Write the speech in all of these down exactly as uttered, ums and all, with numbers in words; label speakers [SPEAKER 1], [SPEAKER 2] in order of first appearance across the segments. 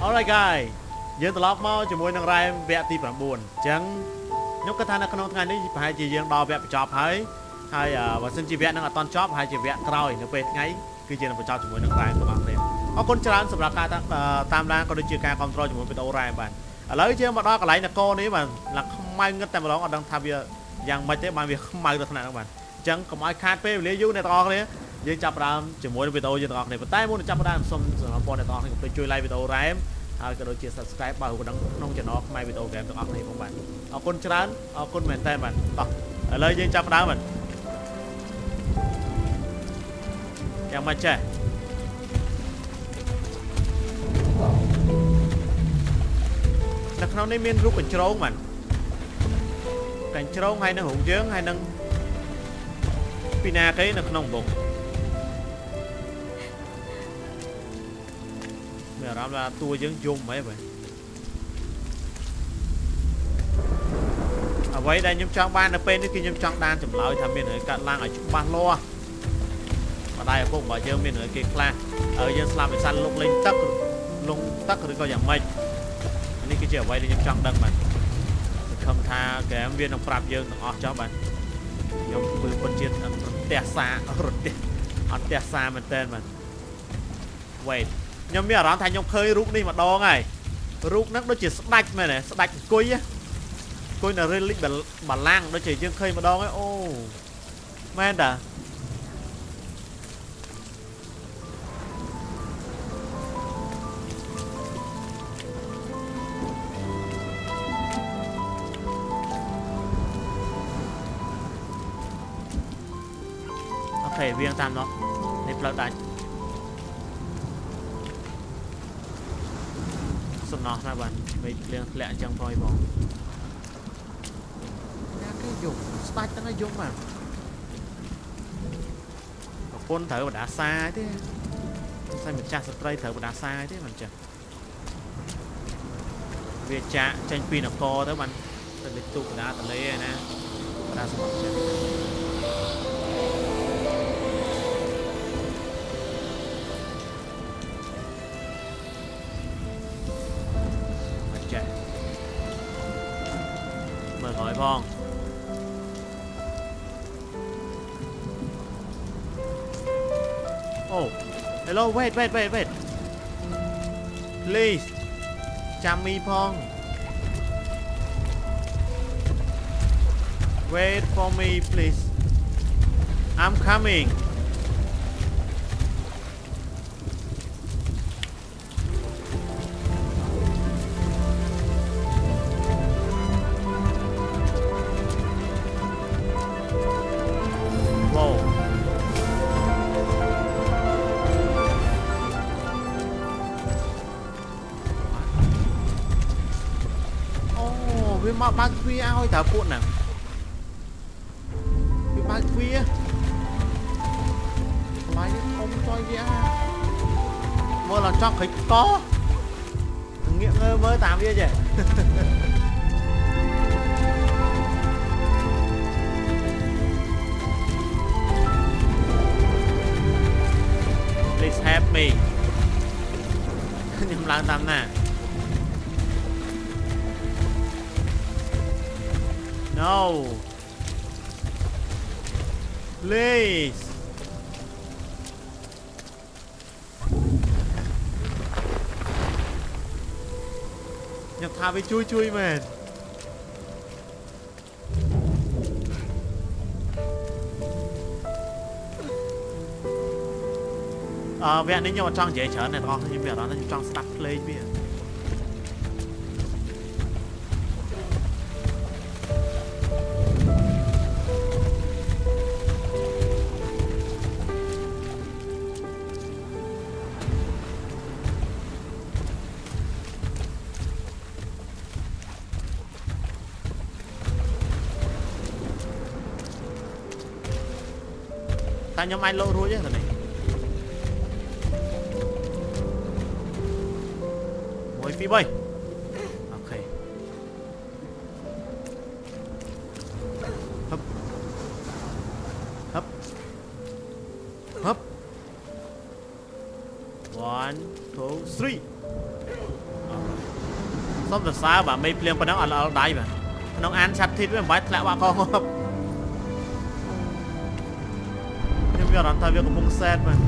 [SPEAKER 1] Alright guys យើងត្រឡប់មកជាមួយនឹង RAM វគ្គទី 9 អញ្ចឹងខ្ញុំគិតថានៅក្នុងថ្ងៃនេះប្រហែលជាយើងដល់វគ្គបញ្ចប់ហើយហើយបើសិនជាវគ្គនឹងអត់តន់ចប់ហើយជាវគ្គក្រោយនៅពេលថ្ងៃគឺជានឹងបញ្ចប់ជាមួយនឹង RAM របស់គ្នាអរគុណច្រើនសម្រាប់ការតាមដានក៏ដូចជាការគ្រប់គ្រងជាមួយវីដេអូ RAM បាទឥឡូវយើងមកដល់កន្លែងនគរនេះបាទឡាខ្មៅងឹតតែម្ដងអត់ដឹងថាវាយ៉ាងម៉េចទេបានវាខ្មៅដល់ថ្នាក់ហ្នឹងបាទអញ្ចឹងកុំឲ្យខាតពេលវេលាយូរអ្នកទាំងអស់គ្នាយើងចាប់ផ្ដើមជាមួយនឹងវីដេអូយើងទាំងអស់គ្នាប៉ុន្តែមុននឹងចាប់ផ្ដើមសូមសម្រាប់បងអ្នកទាំងអស់គ្នាកុំភ្លេចជួយ like វីដេអូ RAM ហើយក៏ដូចជា subscribe បើក្នុងក្នុង channel ខ្មែរវីដេអូ game ទាំងអស់គ្នាផងបាទអរគុណច្រើនអរគុណមែនតើបាទតោះឥឡូវយើងចាប់ផ្ដើមបាទយ៉ាងម៉េចចេះនៅក្នុងនេះមានរូបកញ្ជ្រោងបាទកញ្ជ្រោងហើយនឹងរូបយើងហើយនឹងពីណាគេនៅក្នុងវងមានអារម្មណ៍ថាតួយើងយំហ៎បាទអ្វីដែលខ្ញុំចង់បាននៅពេលនេះគឺខ្ញុំចង់ដានចម្លើយថាមានរឿងកាត់ឡើងឲ្យច្បាស់លាស់ម្ដាយឪពុករបស់យើងមានរឿងគេខ្លះហើយយើងស្លាប់ដោយសារលុកលេងទឹកលងទឹកឬក៏យ៉ាងម៉េចនេះគឺជាអ្វីដែលខ្ញុំចង់ដឹងបាទសង្ឃឹមថាហ្គេមវានឹងប្រាប់យើងទាំងអស់ចុះបាទខ្ញុំគឺពិតជារទះសាររទះអត់ទះសារមែនតើបាទ wait ខ្ញុំមានអារម្មណ៍ថាខ្ញុំឃើញរូបនេះម្ដងហើយរូបហ្នឹងដូចជាស្ដាច់មែនទេស្ដាច់អង្គុយអង្គុយនៅរេលីកបាឡាំងដូចជាយើងឃើញម្ដងហើយអូមែនតាអូខេវាងតាមនោះនេះផ្លូវដាច់សំណោះណាបាទមេឃភ្លៀងធ្លាក់អញ្ចឹងផងបងណាគេយំស្ដាច់ទាំងឲ្យយំបាទប្រពន្ធត្រូវបដាសាទេស្អីម្ចាស់ស្ត្រីត្រូវបដាសាទេមិនចឹងវាចាក់ចេញពីនគរទៅបានទៅលេខទូកបដាតលេណាបដាសម្បត្តិចឹងhỏi phong oh hello wait wait wait wait please chăm mi phong wait for me please I'm comingមកបើកទ្វារឲ្យតើពួកហ្នឹងវាបើកទ្វារបាយនេះធំតយវាមើលឡើងចង់ឃើញកងាកងើមើលតាមវាចេះ Please help me ខ្ញុំឡើងតាមណា No please ខ្ញុំថាវាជួយជួយមែនអឺវគ្គនេះខ្ញុំអត់ចង់និយាយច្រើនអ្នកទាំងអស់ខ្ញុំមានអារម្មណ៍ថាខ្ញុំចង់ស្ដាប់ភ្លេងវាតែខ្ញុំអាចលោតរួចទេនេះមួយពីរបីអូខេហឹបហឹបហឹប one two three xong rồi sao bà mây plien bên đó ở ở đây mà nó ăn chặt thịt với bát lạ bà con không nhưng giờ làm thay việc của mông set mà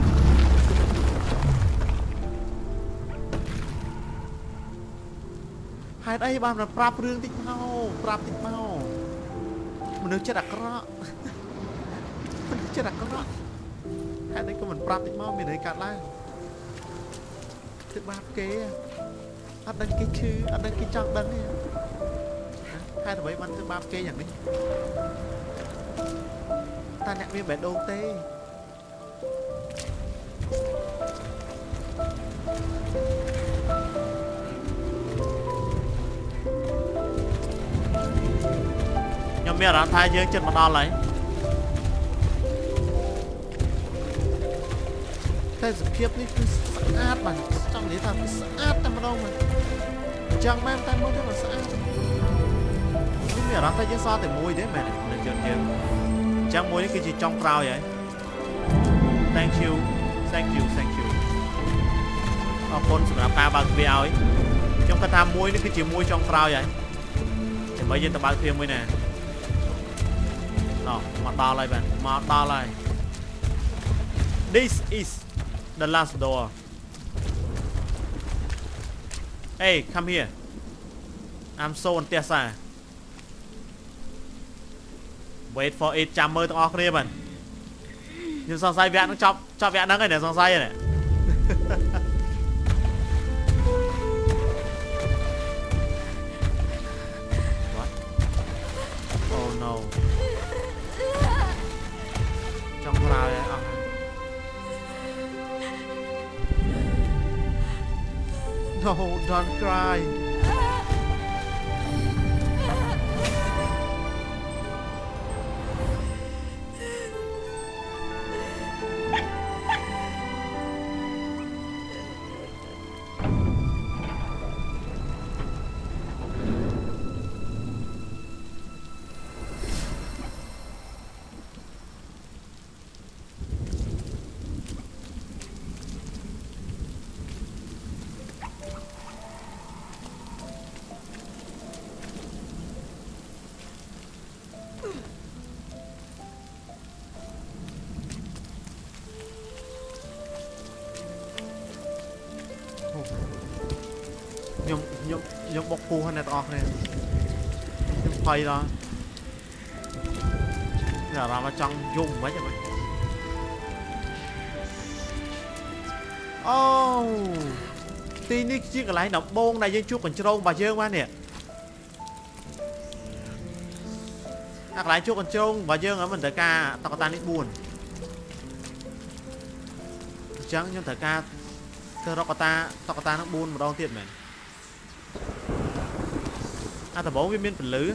[SPEAKER 1] hai đây bà là prap rương tích mau prap tích mau mình được chết đặc rõ mình được chết đặc rõ hai đây có mình prap tích mau mình đấy cắt lại thứ ba kế anh đang cái chứ anh đang cái trong đằng này hai thằng mấy bắn thứ ba kếอย่างนี้ ta nặng viên bể đô tê nhóm mẹ rắn thai dương chân mà đo lấy thế sự kiếp này cứ sát mà trong đấy ta cứ sát ta mà đâu mà chẳng mang tay mốt thế mà sát nhóm mẹ rắn thai dương sao thì mùi thế mẹ này nên chân chân chẳng mùi cái gì trong rau vậy thank you thank you thank you ở con sự làm ca bằng video ấy trong cái tham mùi cái gì mùi trong rau vậy thì bây giờ ta bán thêm mùi nè nó mà đo lại bạn mà đo lại this is the last door hey come here I'm so interested wait for it chạm mơ tao kia bạn nhưng song say vẽ nó chọc chọc vẽ nắng này nè song say này oh no trong rào này à. No don't cry nhom nhom nhom bọc phu hơn này to này nhom phay đó giờ làm mà trong dùng mấy cho mày oh tí ní chiếc cái lái nọc bông này dân chuột còn trâu bà dương mà nè các lái chuột còn trâu bà dương ở mình thời ca tao có tan ít buồn chẳng nhưng thời ca thưa đó có ta tao có ta nó buồn một đo tiền này à tao bố viên miên phần lứ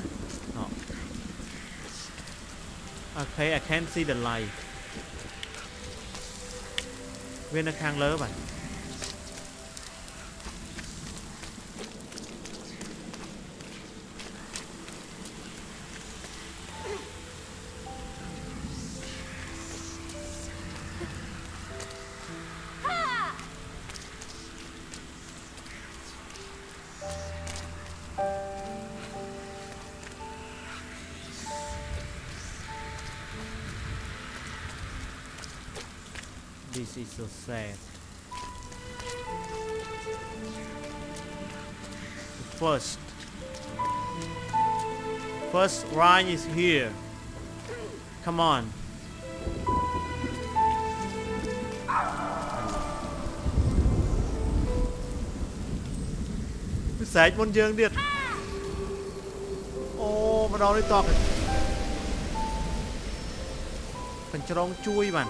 [SPEAKER 1] okay I can't see the light viên nó khang lớ vậy This is so sad. First, first Ryan is here. Come on. Sải môn dương điệt. Ô, mà đó đi to kìa. Cần cho nó chui bạn.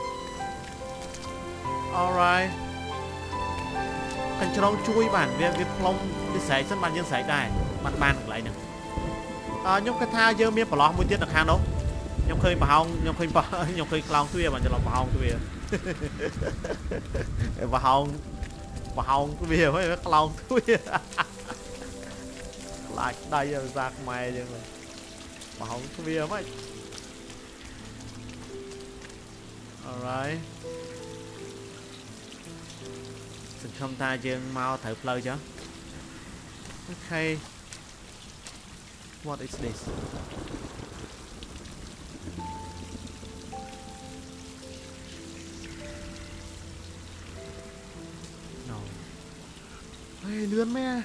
[SPEAKER 1] Alright. Cần cho nó chui bản việc việc plong đi xảy sân bàn dương xảy đài mặt bàn lại nè à, nhóm cái tha dơ miếng bỏ lọtមួយទៀតនៅខាងនោះខ្ញុំឃើញប្រហោងខ្ញុំឃើញខ្ញុំឃើញខ្លោងទ្វារបានច្រឡំប្រហោងទ្វារប្រហោងប្រហោងទ្វារហ្នឹងខ្លោងទ្វារខ្លាចដៃភាសាខ្មែរយើងប្រហោងទ្វារហ្មង Alright không ta dương mau thử play chứ Okay. What is this? No. Hey, lươn mẹ.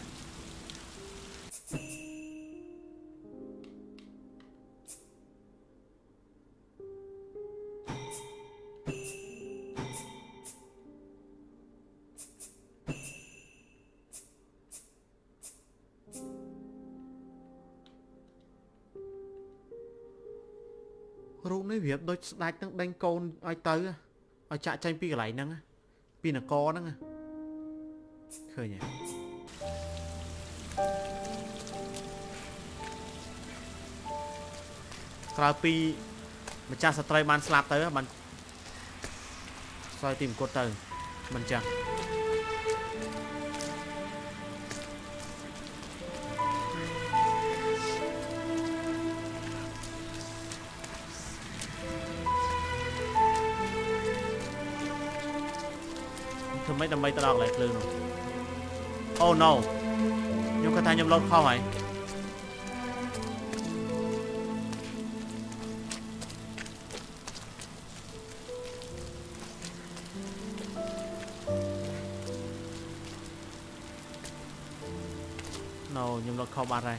[SPEAKER 1] Rụng này việc đôi đạch đang đánh côn ai tới ai chạy tranh pi cái này nâng pi là co nâng khơi nhỉ cào pi mà cha sợi trai man slap tới bạn soi tìm cột từ mình chẳng mấy đâm bay tao lại lưng rồi. Oh no. Nhưng cái thằng nhầm lót kho hả? No, nhầm lót kho ba đây.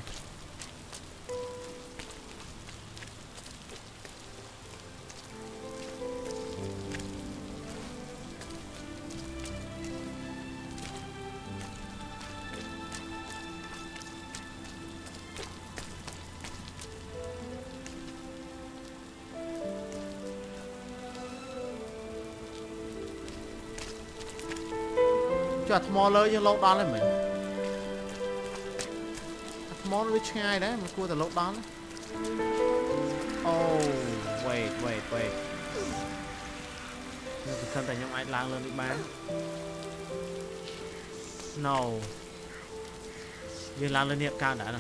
[SPEAKER 1] Cho thmò lỡ nhưng lâu đó lên mình thmò nó biết ngay đấy mà cua từ lâu đó đấy. Oh wait wait wait nhưng thì thân tại nhóm ai lang lên đi bán no nhưng lang lên hiệp cao đã nè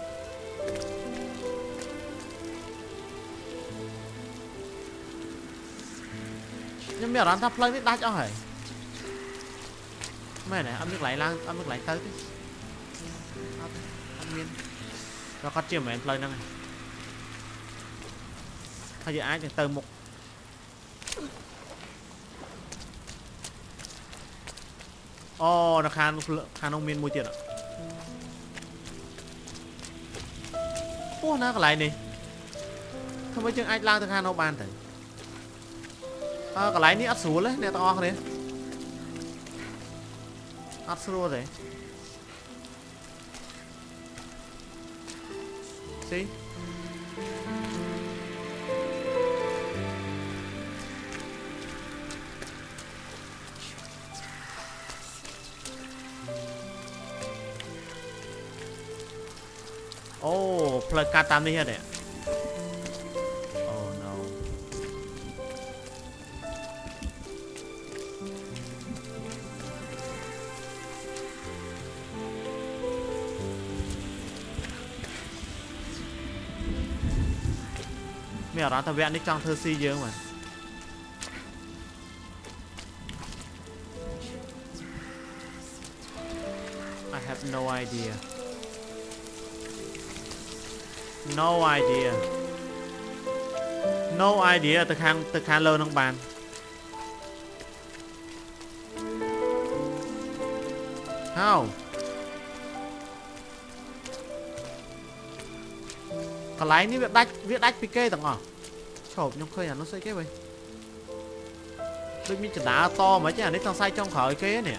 [SPEAKER 1] nhưng mẹ đoán thắp lên biết đá cho hả mẹ này âm nước lại lang âm nước lại tới âm miên cho con chiều mẹ lên năng hay giờ ai thì từ một oh nó khan khan ông miên môi tiền ạ ô nó cái lại này không biết chừng ai lang từ khan ông ban thử à, cái lại ní ắt xuống đấy nè to này ắt xuống rồi see oh plug card tam đi hết nè oh no mẹ đó tao vẽ đi trong thơ si dương mà I have no idea no idea no idea từ khang từ khang lơ nông bàn how cái lái ní việc đách viết đách pk tầng à chộp nhưng khơi là nó xây cái vậy đôi mi chả đá to mấy chứ là thằng sai trong khỏi kế nè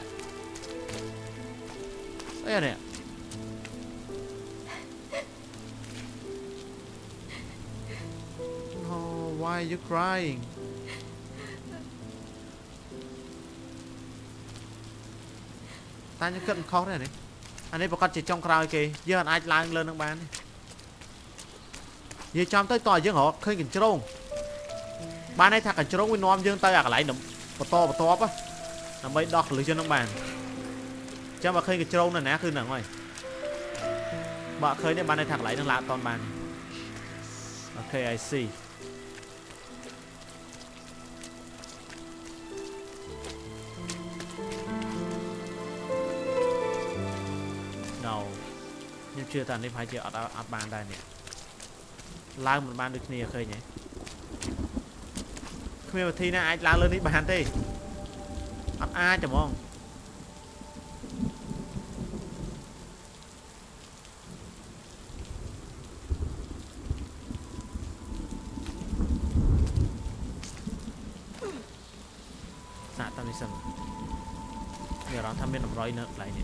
[SPEAKER 1] đây nè oh, why are you crying ta như cận khó này này anh ấy bà con chỉ trong crowd kì giờ anh ai lang lên đang bán giờ trong tới tỏi dương họ khơi kỉnh trông ban này thằng kỉnh trông với nom dương tay à lại nấm bờ to bờ to á nằm bay đọt lưới trên nông bàn cho mà khơi kỉnh trông này nè khơi nè ngoài bà khơi nên ban này thằng lại đang lạ toàn bàn okay I see no nhưng chưa tàn đi phải chưa ở ở bàn đây nè lao một bàn được nhiều khơi nhỉ không biết thi nè ai lao lên đi bàn đi ăn ai chẳng không nè tao đi xem giờ đó tham biên làm rồi nữa lại nè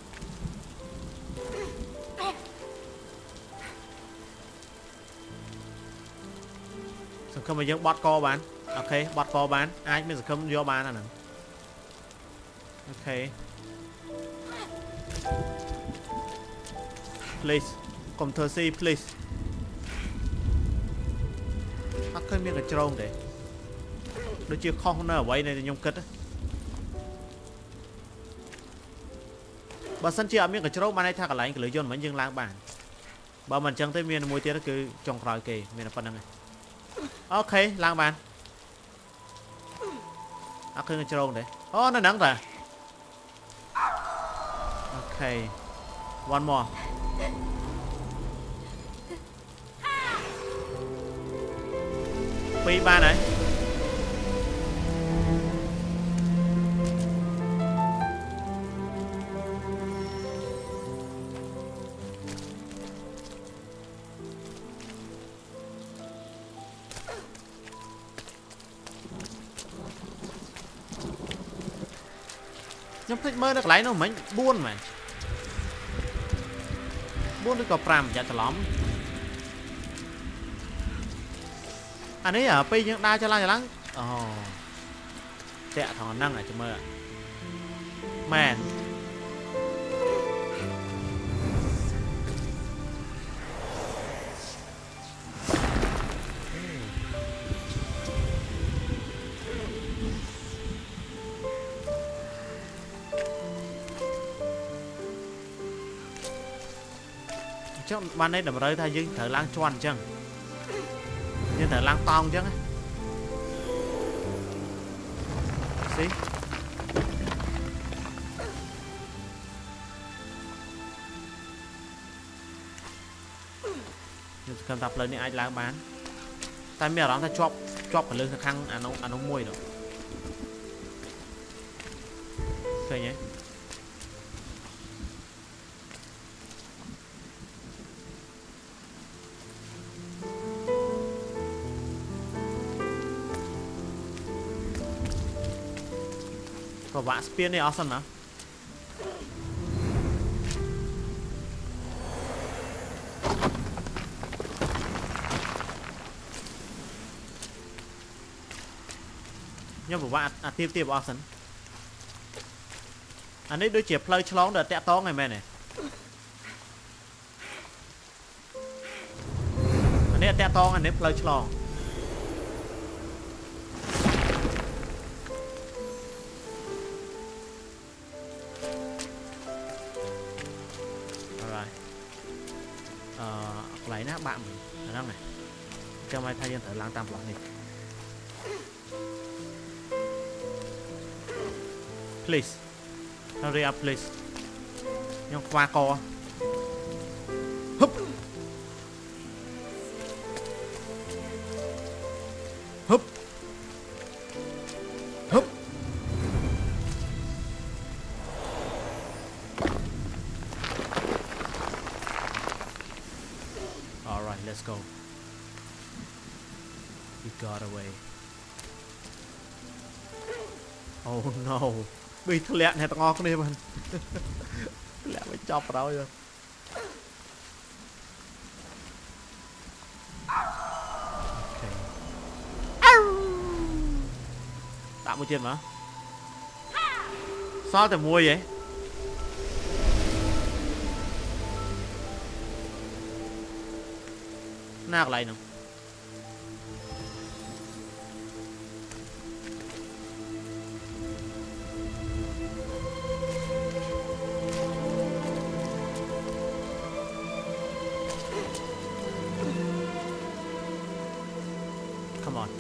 [SPEAKER 1] sừng không mà giống bot co bán ok bot co bán ai mới sừng không vô bán à nè ok please come to see please ác khơi miếng cái trâu để đôi chưa không nó ở quay này nhung cất á bà sân chia miếng cái trâu mà này thà cả lại cái lưỡi dôn vẫn dừng lang bàn bà mình chẳng thấy miếng môi tiết đó cứ trồng rồi kì miếng là phân năng này ok lang bàn ác khơi cái trâu để ô nó nắng rồi ok one more pi ba này nhưng thích mơ nó lấy nó mấy buôn mà buôn nó có pram chả cho lắm anh ấy ở pi nhưng đa cho la cho lắm ồ tẹt thằng năng này cho mơ man chứ ban đấy đầm rơi thay nhưng thở lang choan chăng nhưng thở lang tong chứ xí nhưng cầm tập lên đi ai lang bán tay mèo đó ta chọc chọc ở lưng khăn ăn nó ăn nó mùi rồi ok nhé có vã spin này awesome mà nhưng mà vã à tiếp tiếp awesome anh ấy đôi chiếc play chlong đợt tẹt to ngày mẹ này anh ấy tẹt to anh ấy play chlong lấy nát bạn mình ở đâu này cho mai thay nhân thử lang tam lọ này please hurry up please nhưng qua co húp húp húp let's go. We got away. Oh no. Bị thằng lẹ này tao ngon cái này mình. Lẹ mới chọc vào đâu rồi. Okay. Tạm một chuyện mà. Sao tại mua vậy? Nào lại nữa. Come on.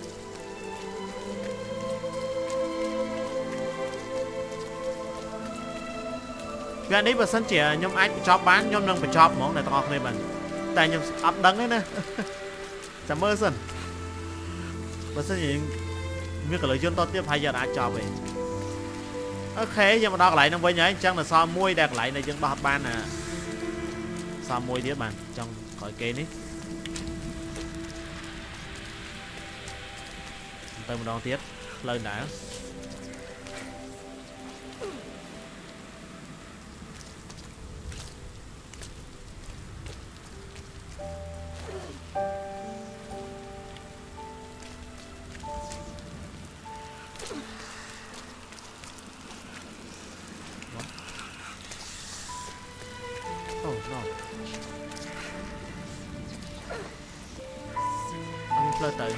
[SPEAKER 1] vẽ này bữa sân chỉ nhom anh chọc bán nhom nâng phải chọc món này to này bạn tại nhom ấp đắng đấy nè chả mơ sân bữa sân gì biết cái lời dân to tiếp hay giờ đã chọc vậy ok giờ mà đo lại nó với nhảy chẳng là so môi đẹp lại này dân đo ban nè so môi tiếp bạn trong khỏi kê ní tôi một đo tiếp lên đã oh no anh lên tự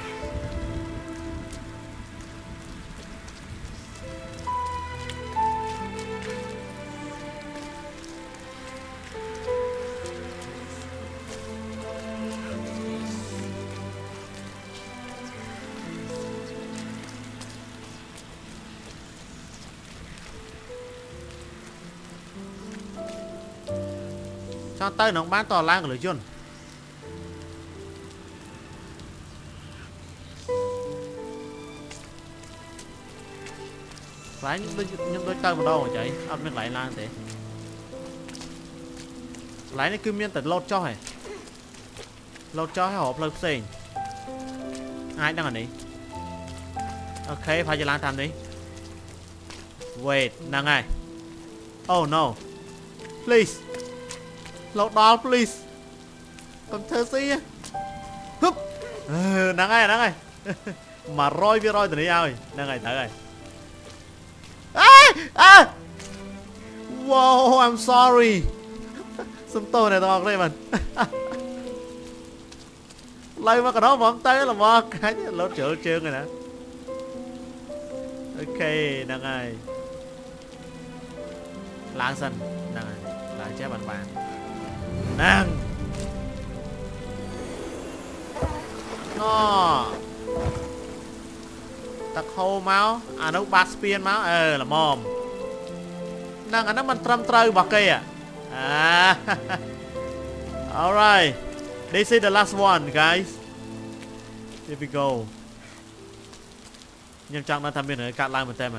[SPEAKER 1] cho tay nó bán to lang lưỡi chun phải những đôi tay vào đâu mà chạy ăn miếng lại lang thế lại nó cứ miên tận lột cho hay lột cho hay hộp lột xình ai đang ở đây ok phải cho lang tham đi wait nàng ai oh no please lột đó please còn thơ xí húp ừ, nắng ai nắng ai mà roi với roi từ đây ơi nắng ai thở ơi à, à. Wow I'm sorry xung tôi này to đây mình lấy mà cái đó vẫn tới là một cái lốt chữa trơn rồi nè ok nắng ai lang xanh nắng ai lang chế bàn bàn nàng nó tắc hô máu à nó bát spiên máu ờ là mồm nàng anh nó mình trâm trâu bạc kia à à alright this is the last one guys here we go nhưng chẳng nó tham biên ở cạn lại một tem à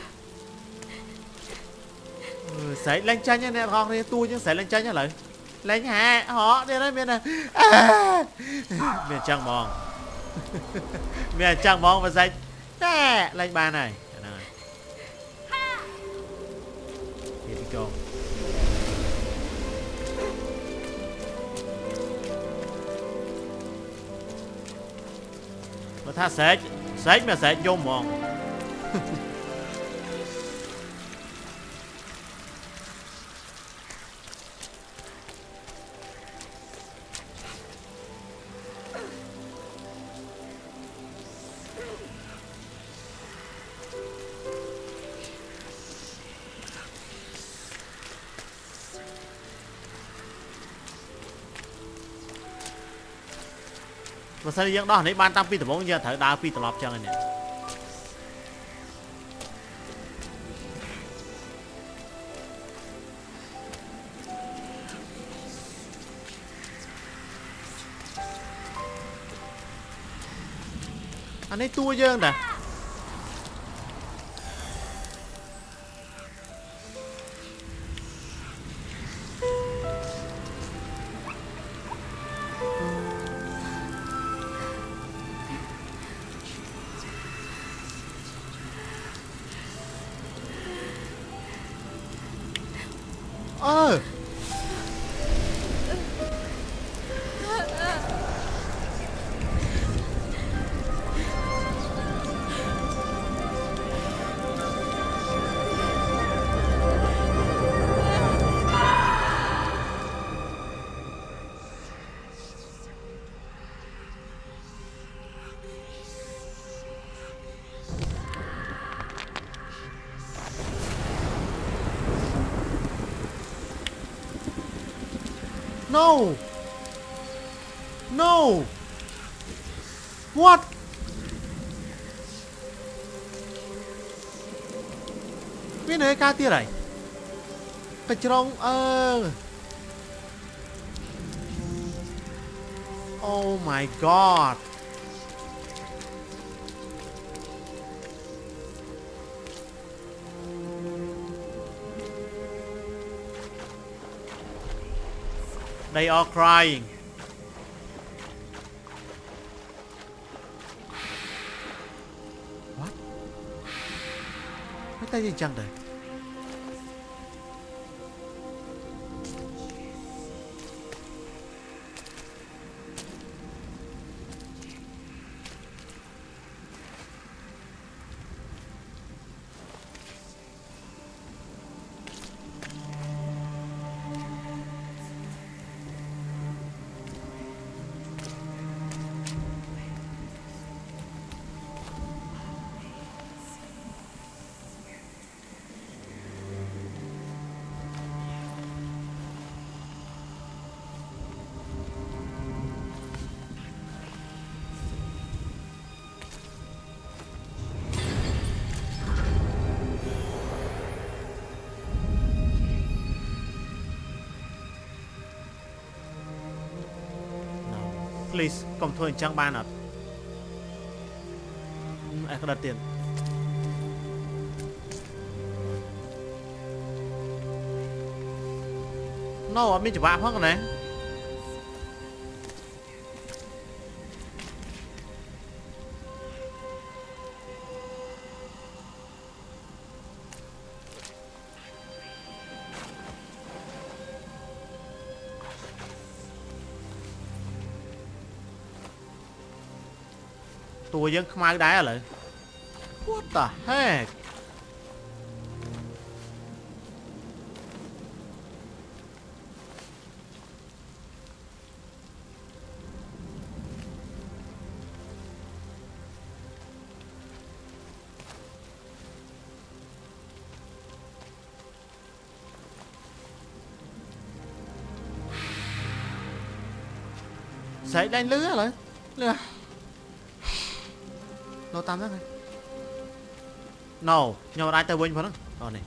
[SPEAKER 1] ừ, xảy lên tranh nha nè con đi tu chứ xảy lên tranh nha lại lên hạ họ đi đấy miền này à. Miền trăng mòn miền trăng mòn và dây à, lên ba này here we go mà tha sẽ sẽ mà sẽ vô mòn mà sao dân đó nãy ban tăng pi từ bốn giờ thở đào pi từ lọp cho này nè anh ấy tua dân nè ơ no no what biết này ca tia này cái trong ơ oh my god they are crying what mấy tay gì chẳng đấy please không thôi chẳng ban à ai có đặt tiền no mình chỉ vạ hơn này tôi vẫn không ai đá lại what the heck xảy đánh lứa rồi lứa nó tam rất này no nhưng mà ai tới quên phải không ờ này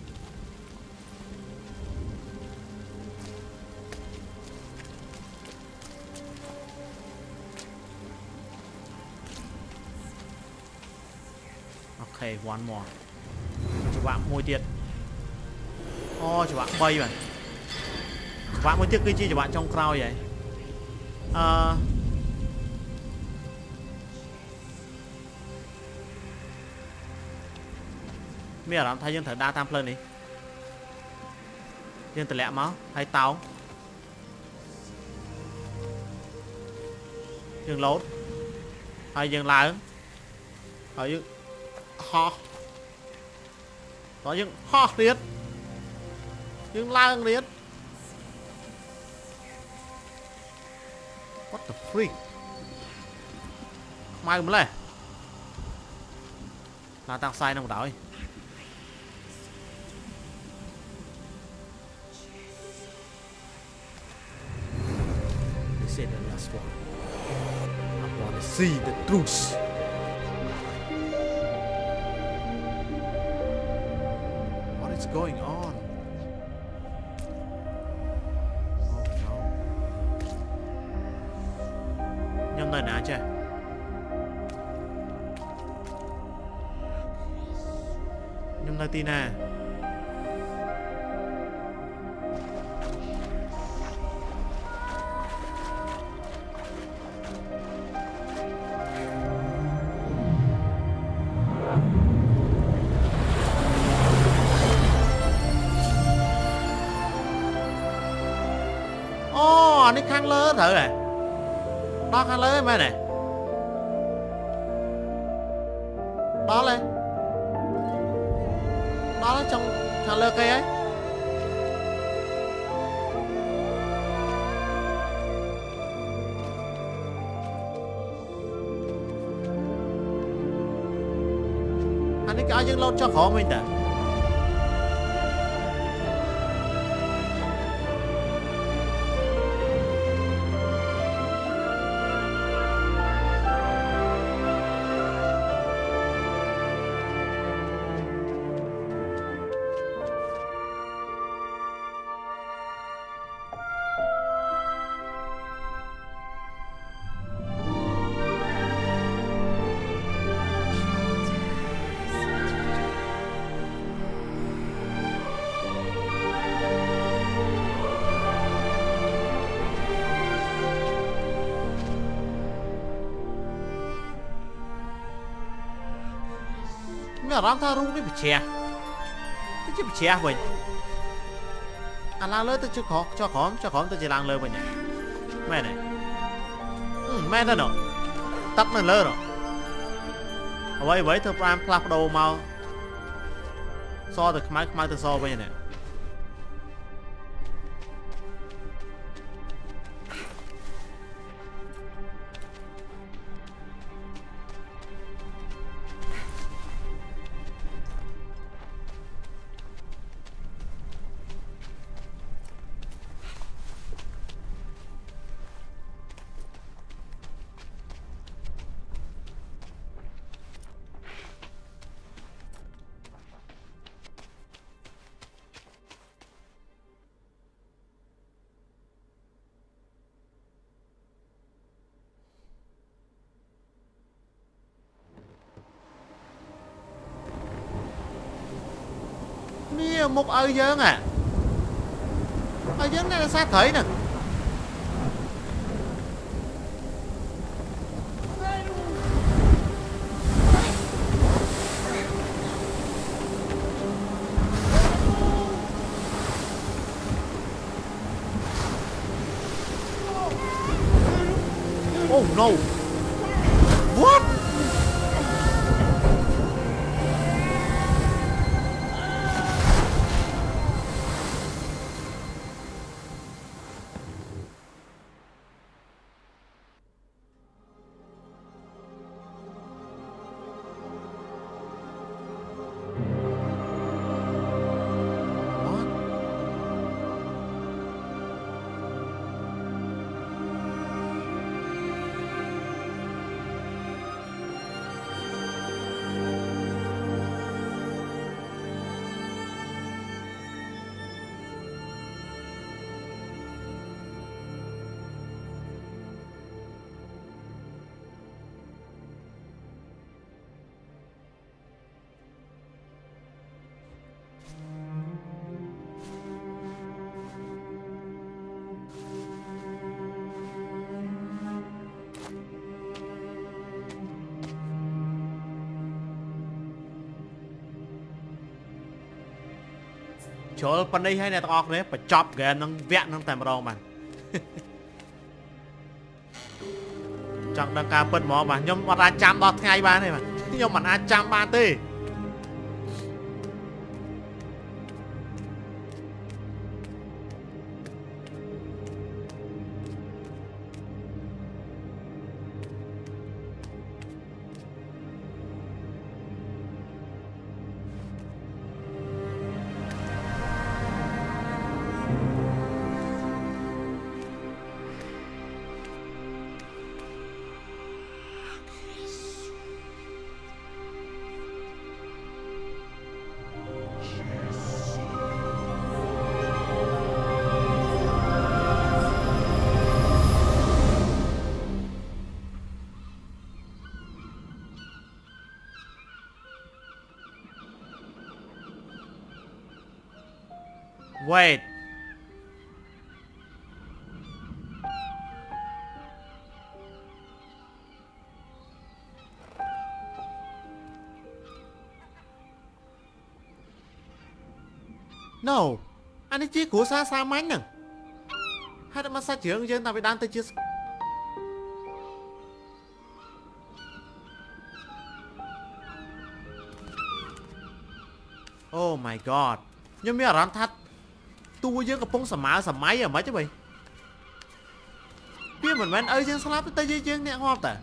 [SPEAKER 1] ok one more cho bạn môi tiệt ô cho bạn bay vậy bạn mới tiếc cái chi cho bạn trong crowd vậy à, bây giờ làm thay dân thử đa tam lên đi dân từ lẹ máu hay táo dân lốt hay dân lại ở dân ho có dân ho liệt dân la liệt what the freak mai cũng lên là tăng sai nông đảo say the last one. I want to see the truth. What is going on? Oh no. Nhâm nơi nào chứ? Nhâm nơi tin à? Nó khăn lớn thử à đó khăn lớn mấy này đó lên đó là trong khăn lớn cây ấy anh ấy cả dân lâu cho khổ mình ta មានអារម្មណ៍ថារូបនេះបច្ឆេះទៅជាបច្ឆេះវិញអាឡើងលើទៅជាក្រចុះក្រោមចុះក្រោមទៅជាឡើងលើវិញមែនទេមែនទេណូទឹកនៅលើណូអ្វីអ្វីធ្វើបានផ្លាស់ប្ដូរមកសទៅខ្មៅខ្មៅទៅសវិញនេះនេះមុខឲ្យយើងអាឲ្យយើងនៅសាត្រីហ្នឹងអូ no whatចូលប៉ុណ្ណេះហើយអ្នកទាំងអស់គ្នាបញ្ចប់ហ្គេមនឹងវគ្គនឹងតែម្ដងបាទចង់ដឹងការពិតហ្មងបាទខ្ញុំអត់អាចចាំដល់ថ្ងៃបានទេបាទខ្ញុំមិនអាចចាំបានទេWait. No. អានេះជាគ្រួសារសាមញ្ញហ្នឹងហើយតែមកសាច់ជ្រឿងយើងតាំងពីដើមទៅជា Oh my god. ខ្ញុំមានអារម្មណ៍ថាតួយើងកំពុងសម័យសម័យអ្ហ្មងទេបីវាមិនមែនអីយើងស្លាប់ទៅយើងអ្នកងាប់តា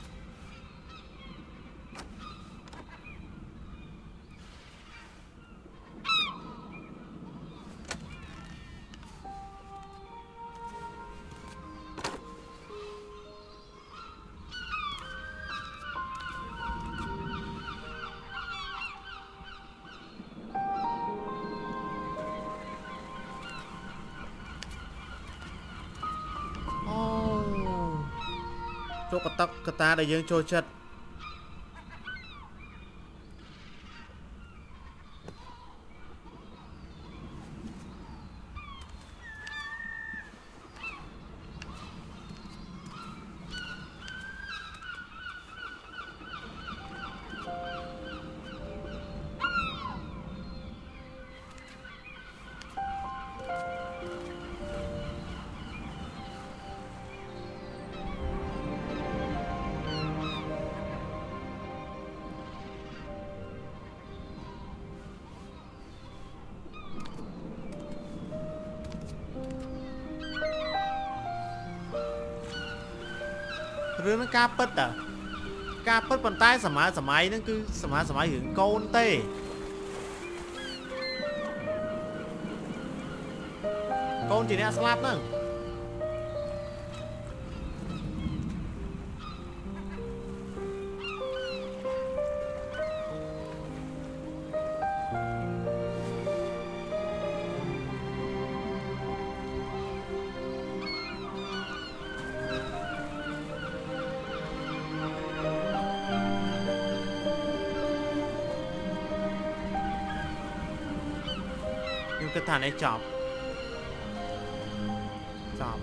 [SPEAKER 1] Chỗ cái tóc cái ta để dương trôi chất រឿងនឹងការពិតតាការពិតប៉ុន្តែសម័យសម័យហ្នឹងគឺសម័យសម័យរឿងកូនទេកូនជាអ្នកស្លាប់ហ្នឹង cái thằng này chọc chọc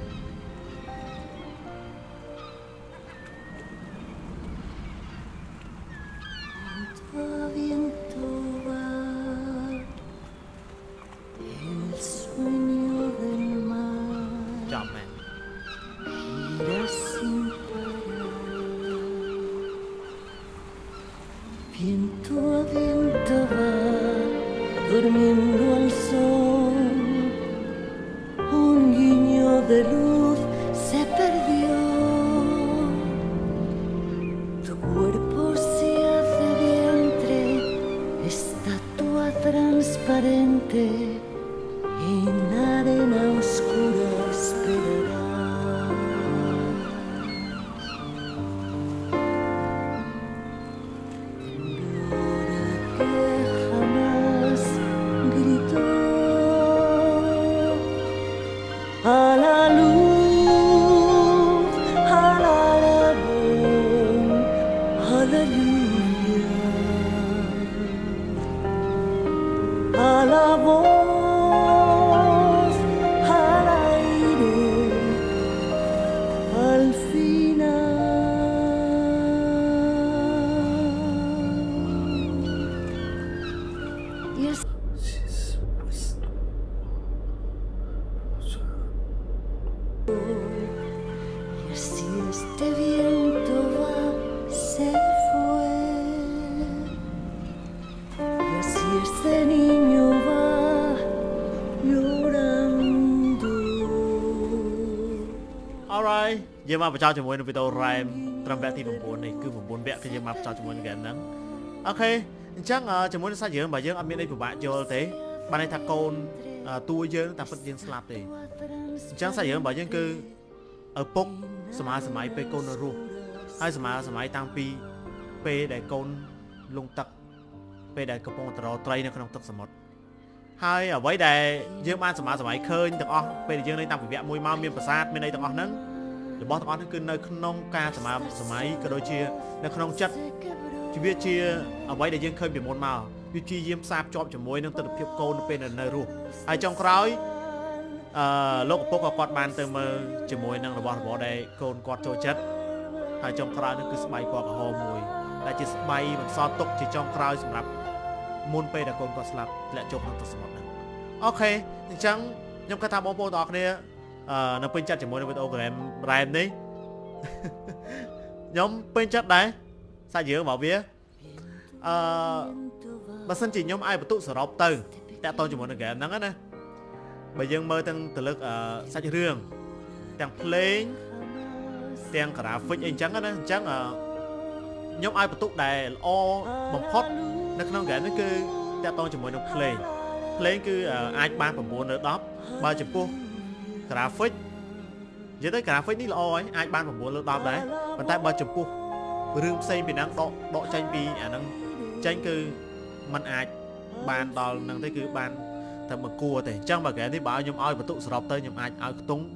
[SPEAKER 1] chọc này
[SPEAKER 2] viento a viento va durmiendo al sol, un guiño de luz se perdió, tu cuerpo se hace vientre, estatua transparente, en arena oscura esperará. A la luz, a la labor, a la lluvia, a la voz, al aire, al final. Y es y así este viento va, se fue, y así este niño va llorando.
[SPEAKER 1] Alright យើងមកបញ្ចប់ជាមួយនឹងវីដេអូ Rhyme ត្រឹមវគ្គទី 9 នេះគឺ 9 វគ្គគឺយើងមកបញ្ចប់ជាមួយនឹងហ្គេមហ្នឹងអូខេអញ្ចឹងជាមួយនឹងសាច់រឿងរបស់យើងអត់មានអីពិបាកយល់ទេបានន័យថាកូនតួយើងតែពិតយើងស្លាប់ទេអញ្ចឹងសាច់រឿងរបស់យើងគឺឪពុកសម័យសម័យពេលកូននៅរស់ហើយសម័យសម័យតាំងពីពេលដែលកូនលងទឹកពេលដែលកំពុងតរត្រីនៅក្នុងទឹកសមុទ្រហើយអ្វីដែលយើងបានសម័យសម័យឃើញទាំងអស់ពេលដែលយើងនៅតាំងពីវគ្គមួយមកមានប្រាសាទមានអីទាំងអស់ហ្នឹងរបស់ទាំងអស់ហ្នឹងគឺនៅក្នុងការសម័យសម័យក៏ដូចជានៅក្នុងចិត្តជីវិតជាអ្វីដែលយើងឃើញពីមុនមកវាជាយាមផ្សារភ្ជាប់ជាមួយនឹងទស្សនវិជ្ជាកូនពេលនៅរស់ហើយចុងក្រោយអឺលោកឪពុកក៏គាត់បានទៅមើលជាមួយនឹងរបស់របរដែលកូនគាត់ចូលចិត្តហើយចុងក្រោយនោះគឺស្បៃពណ៌ក្រហមមួយដែលជាស្បៃបន្សល់ទុកជាចុងក្រោយសម្រាប់មុនពេលដែលកូនគាត់ស្លាប់ធ្លាក់ចុះក្នុងទឹកសមុទ្រហ្នឹងអូខេអញ្ចឹងខ្ញុំគិតថាបងប្អូនទាំងអស់គ្នាអឺនៅពេញចិត្តជាមួយនឹងវីដេអូ Game Rhyme នេះខ្ញុំពេញចិត្តដែរសាច់រឿងរបស់វាអឺបើសិនជាខ្ញុំអាចបន្ទុកសរុបទៅតាក់ទងជាមួយនឹង game ហ្នឹងណាបើយើងមើលទាំងទៅលើសាច់រឿងទាំងភ្លេងទាំង graphic អីចឹងណាអញ្ចឹងខ្ញុំអាចបន្ទុកដែលល្អបំផុតនៅក្នុង game នេះគឺតាក់ទងជាមួយនឹងភ្លេងភ្លេងគឺអាចបាន 9 លើ 10 បើចំពោះ graphic និយាយទៅ graphic នេះល្អហើយអាចបាន 9 លើ 10 ដែរប៉ុន្តែបើចំពោះរឿងផ្សេងពីហ្នឹងដកដកចេញពីអាហ្នឹងចេញគឺมันអាចបានដល់ហ្នឹងទេគឺបានតែមកគួរទេអញ្ចឹងបើហ្គេមនេះបើឲ្យខ្ញុំឲ្យបន្ទុកសរុបទៅខ្ញុំអាចឲ្យខ្ទង់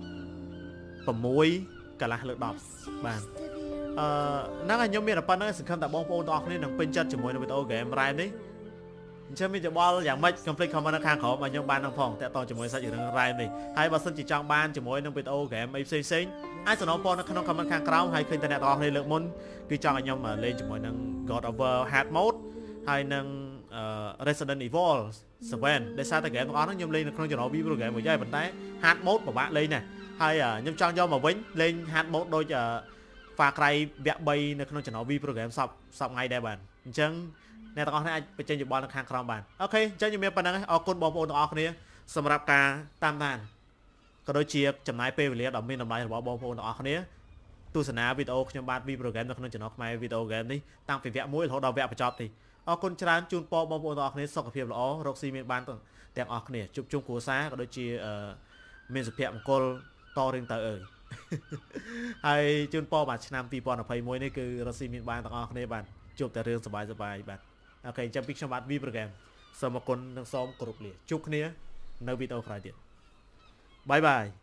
[SPEAKER 1] 6 កន្លះលើ 10 បានអឺហ្នឹងហើយខ្ញុំមានតែប៉ុណ្្នឹងសង្ឃឹមថាបងប្អូនទាំងអស់គ្នានឹងពេញចិត្តជាមួយនឹងវីដេអូ Game Rhyme នេះអញ្ចឹងមានយោបល់យ៉ាងម៉េច complete comment នៅខាងក្រោមឲ្យខ្ញុំបាននឹងផងតាក់ទងជាមួយសាច់រឿង Rhyme នេះហើយបើសិនជាចង់បានជាមួយនឹងវីដេអូ Game អីផ្សេងផ្សេងអាចសនំពរនៅក្នុង comment ខាងក្រោមហើយឃើញតែអ្នកទាំងអស់គ្នាលើកមុនគឺចង់ឲ្យខ្ញុំលេងជាមួយនឹង God of War Hard Mode ហើយនឹង Resident Evil 7 ដោយសារតែ game ទាំងអស់ហ្នឹងខ្ញុំលេងនៅក្នុងចំណោម V program មួយដែរប៉ុន្តែ Hard Mode ពិបាកលេងណាស់ហើយខ្ញុំចង់យកមកវិញលេង Hard Mode ដូច Far Cry វគ្គ 3 នៅក្នុងចំណោម V program សពសពថ្ងៃដែរបាទអញ្ចឹងអ្នកទាំងអស់គ្នាអាចបញ្ចេញយោបល់នៅខាងក្រោមបានអូខេអញ្ចឹងខ្ញុំមានប៉ុណ្្នឹងអរគុណបងប្អូនទាំងអស់គ្នាសម្រាប់ការតាមដានក៏ដូចជាចំណាយពេលវេលាដ៏មានតម្លៃរបស់បងប្អូនទាំងអស់គ្នាទស្សនាវីដេអូខ្ញុំបាទវីប្រូហ្គេមនៅក្នុង channel ខ្មែរវីដេអូហ្គេមនេះតាំងពីវគ្គមួយរហូតដល់វគ្គបញ្ចប់ទីអរគុណច្រើនជូនពរបងប្អូនទាំងអស់គ្នាសុខភាពល្អរកស៊ីមានបានទាំងអស់គ្នាជួបជុំគ្រួសារក៏ដូចជាមានសុភមង្គលតរៀងទៅអើយហើយជូនពរបាទឆ្នាំពីរពាន់ยี่สิบเอ็ดនេះគឺរកស៊ីមានបានទាំងអស់គ្នាបាទជួបតែរឿងសប្បាយសប្បាយបាទអូខេចាំពីខ្ញុំបាទវីប្រូហ្គេមសូមអរគុណនិងសូមគោរពលាជួបគ្នានៅវីដេអូក្រោយទៀតបាយបាយ